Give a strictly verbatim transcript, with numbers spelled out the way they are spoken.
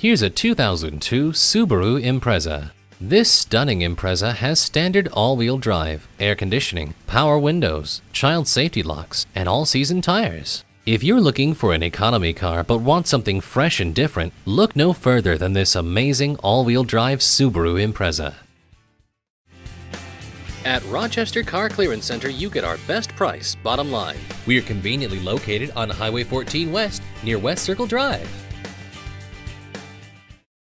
Here's a two thousand two Subaru Impreza. This stunning Impreza has standard all-wheel drive, air conditioning, power windows, child safety locks, and all-season tires. If you're looking for an economy car but want something fresh and different, look no further than this amazing all-wheel drive Subaru Impreza. At Rochester Car Clearance Center, you get our best price, bottom line. We are conveniently located on Highway fourteen West, near West Circle Drive.